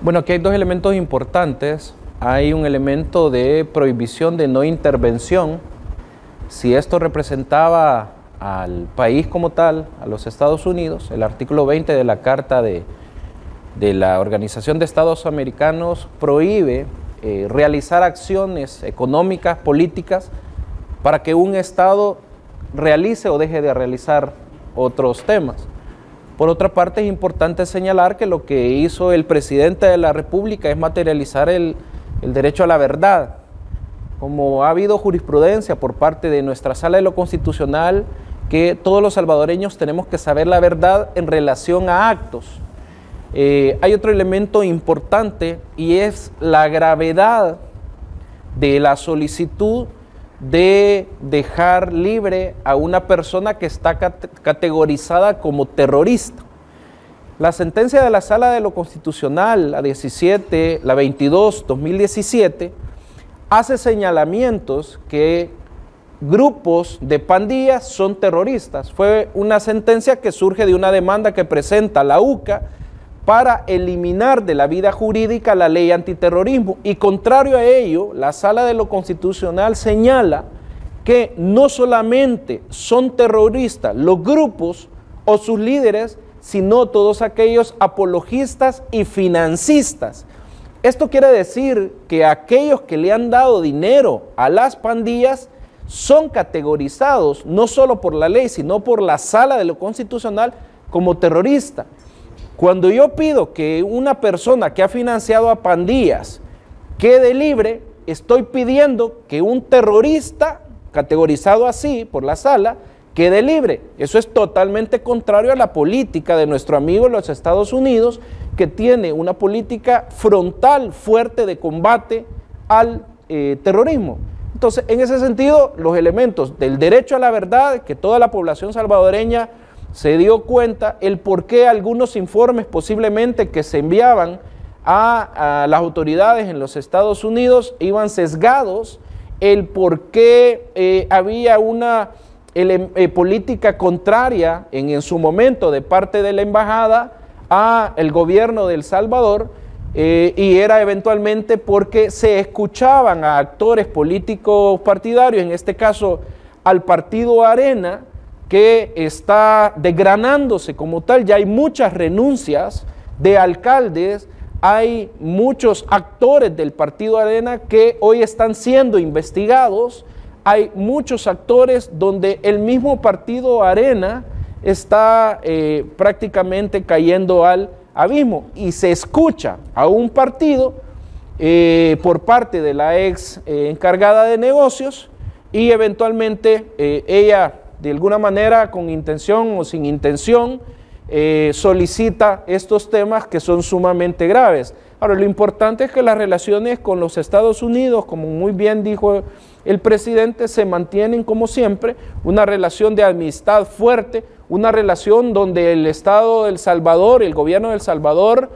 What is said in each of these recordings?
Bueno, aquí hay dos elementos importantes. Hay un elemento de prohibición de no intervención. Si esto representaba al país como tal, a los Estados Unidos, el artículo 20 de la Carta de la Organización de Estados Americanos prohíbe realizar acciones económicas, políticas, para que un Estado realice o deje de realizar otros temas. Por otra parte, es importante señalar que lo que hizo el presidente de la República es materializar el derecho a la verdad. Como ha habido jurisprudencia por parte de nuestra Sala de lo Constitucional, que todos los salvadoreños tenemos que saber la verdad en relación a actos. Hay otro elemento importante y es la gravedad de la solicitud de dejar libre a una persona que está categorizada como terrorista. La sentencia de la Sala de lo Constitucional, la 17, la 22/2017, hace señalamientos que grupos de pandillas son terroristas. Fue una sentencia que surge de una demanda que presenta la UCA para eliminar de la vida jurídica la ley antiterrorismo. Y contrario a ello, la Sala de lo Constitucional señala que no solamente son terroristas los grupos o sus líderes, sino todos aquellos apologistas y financistas. Esto quiere decir que aquellos que le han dado dinero a las pandillas son categorizados no solo por la ley, sino por la Sala de lo Constitucional como terrorista. Cuando yo pido que una persona que ha financiado a pandillas quede libre, estoy pidiendo que un terrorista, categorizado así por la Sala, quede libre. Eso es totalmente contrario a la política de nuestro amigo en los Estados Unidos, que tiene una política frontal fuerte de combate al terrorismo. Entonces, en ese sentido, los elementos del derecho a la verdad, que toda la población salvadoreña se dio cuenta, el por qué algunos informes posiblemente que se enviaban a las autoridades en los Estados Unidos iban sesgados, el por qué había una política contraria en su momento de parte de la embajada al gobierno de El Salvador, y era eventualmente porque se escuchaban a actores políticos partidarios, en este caso al partido Arena, que está desgranándose como tal. Ya hay muchas renuncias de alcaldes, hay muchos actores del partido Arena que hoy están siendo investigados, hay muchos actores donde el mismo partido Arena está prácticamente cayendo al abismo, y se escucha a un partido por parte de la ex encargada de negocios, y eventualmente ella, de alguna manera, con intención o sin intención, solicita estos temas que son sumamente graves. Ahora, lo importante es que las relaciones con los Estados Unidos, como muy bien dijo el presidente, se mantienen como siempre, una relación de amistad fuerte, una relación donde el Estado de El Salvador, el gobierno de El Salvador,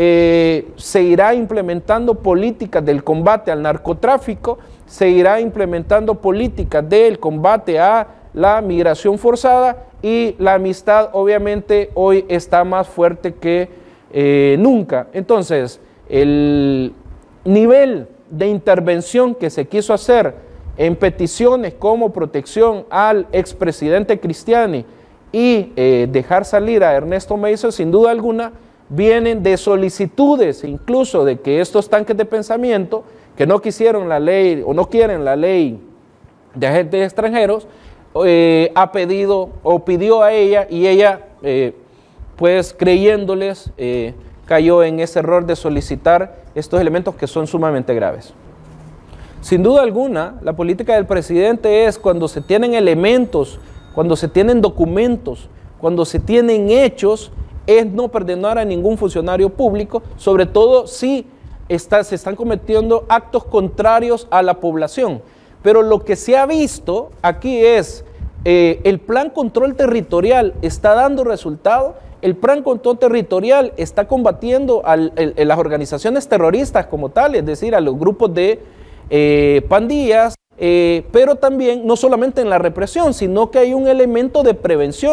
seguirá implementando políticas del combate al narcotráfico, seguirá implementando políticas del combate a la migración forzada, y la amistad obviamente hoy está más fuerte que nunca. Entonces, el nivel de intervención que se quiso hacer en peticiones como protección al expresidente Cristiani y dejar salir a Ernesto Meizo, sin duda alguna, vienen de solicitudes, incluso de que estos tanques de pensamiento, que no quisieron la ley o no quieren la ley de agentes extranjeros, ha pedido o pidió a ella, y ella, pues creyéndoles, cayó en ese error de solicitar estos elementos que son sumamente graves. Sin duda alguna, la política del presidente es, cuando se tienen elementos, cuando se tienen documentos, cuando se tienen hechos, es no perdonar a ningún funcionario público, sobre todo si se están cometiendo actos contrarios a la población. Pero lo que se ha visto aquí es, el plan control territorial está dando resultado. El plan control territorial está combatiendo a las organizaciones terroristas como tal, es decir, a los grupos de pandillas, pero también no solamente en la represión, sino que hay un elemento de prevención.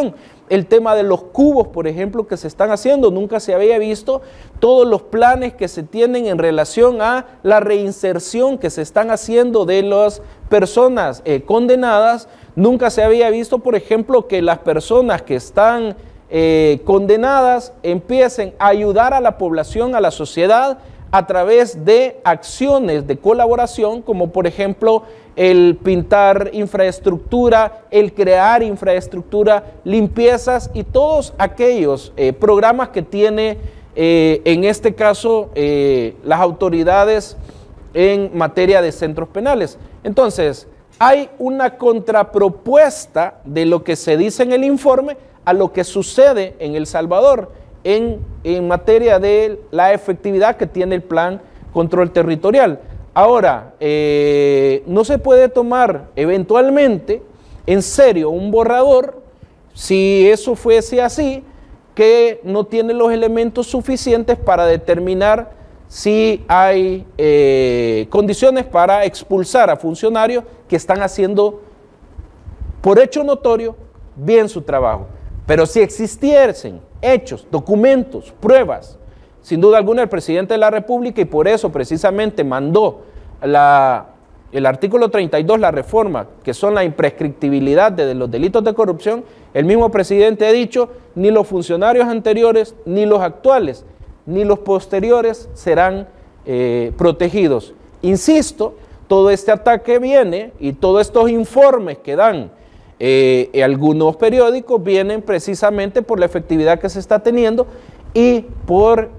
el tema de los cubos, por ejemplo, que se están haciendo. Nunca se había visto todos los planes que se tienen en relación a la reinserción que se están haciendo de las personas condenadas. Nunca se había visto, por ejemplo, que las personas que están condenadas empiecen a ayudar a la población, a la sociedad, a través de acciones de colaboración, como por ejemplo el pintar infraestructura, el crear infraestructura, limpiezas y todos aquellos programas que tiene en este caso las autoridades en materia de centros penales. Entonces, hay una contrapropuesta de lo que se dice en el informe a lo que sucede en El Salvador en materia de la efectividad que tiene el Plan Control Territorial. Ahora, no se puede tomar eventualmente en serio un borrador, si eso fuese así, que no tiene los elementos suficientes para determinar si hay condiciones para expulsar a funcionarios que están haciendo, por hecho notorio, bien su trabajo. Pero si existiesen hechos, documentos, pruebas, sin duda alguna el presidente de la República, y por eso precisamente mandó el artículo 32, la reforma, que son la imprescriptibilidad de los delitos de corrupción, el mismo presidente ha dicho, ni los funcionarios anteriores, ni los actuales, ni los posteriores serán protegidos. Insisto, todo este ataque viene y todos estos informes que dan algunos periódicos vienen precisamente por la efectividad que se está teniendo y por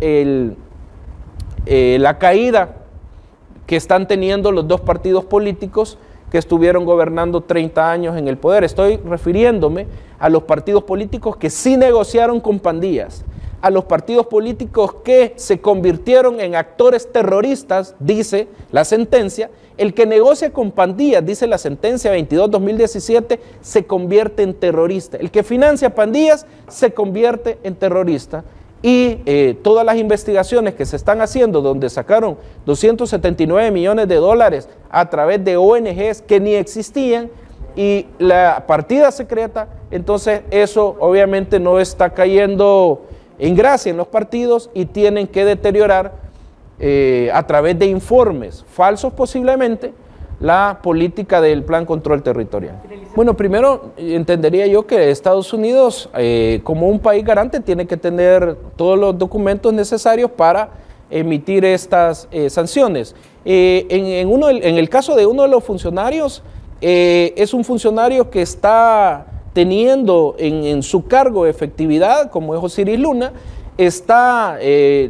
la caída que están teniendo los dos partidos políticos que estuvieron gobernando 30 años en el poder. Estoy refiriéndome a los partidos políticos que sí negociaron con pandillas, a los partidos políticos que se convirtieron en actores terroristas, dice la sentencia. El que negocia con pandillas, dice la sentencia 22-2017, se convierte en terrorista. El que financia pandillas se convierte en terrorista. Y todas las investigaciones que se están haciendo, donde sacaron 279 millones de dólares a través de ONGs que ni existían, y la partida secreta, entonces eso obviamente no está cayendo en gracia en los partidos y tienen que deteriorar a través de informes falsos posiblemente la política del Plan Control Territorial. Bueno, primero entendería yo que Estados Unidos como un país garante tiene que tener todos los documentos necesarios para emitir estas sanciones. En el caso de uno de los funcionarios, es un funcionario que está teniendo en su cargo efectividad, como es Osiris Luna, está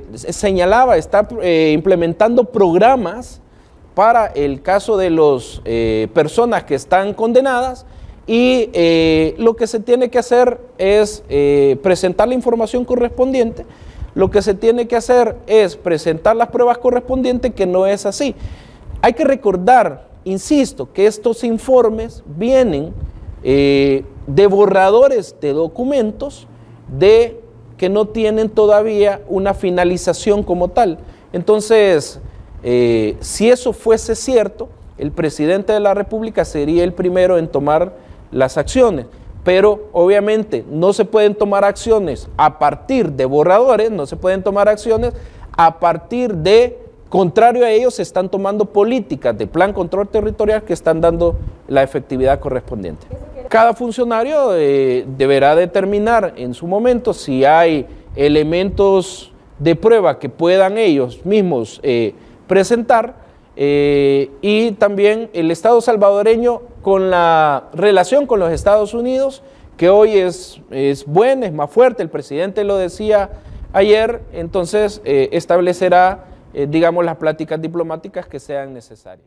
implementando programas para el caso de las personas que están condenadas y lo que se tiene que hacer es presentar la información correspondiente, lo que se tiene que hacer es presentar las pruebas correspondientes, que no es así. Hay que recordar, insisto, que estos informes vienen de borradores de documentos que no tienen todavía una finalización como tal. Entonces, si eso fuese cierto, el presidente de la República sería el primero en tomar las acciones, pero obviamente no se pueden tomar acciones a partir de borradores, no se pueden tomar acciones a partir de, contrario a ellos, se están tomando políticas de Plan Control Territorial que están dando la efectividad correspondiente. Cada funcionario deberá determinar en su momento si hay elementos de prueba que puedan ellos mismos presentar, y también el Estado salvadoreño, con la relación con los Estados Unidos, que hoy es buena, es más fuerte, el presidente lo decía ayer, entonces establecerá, digamos, las pláticas diplomáticas que sean necesarias.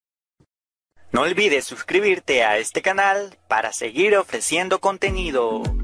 No olvides suscribirte a este canal para seguir ofreciendo contenido.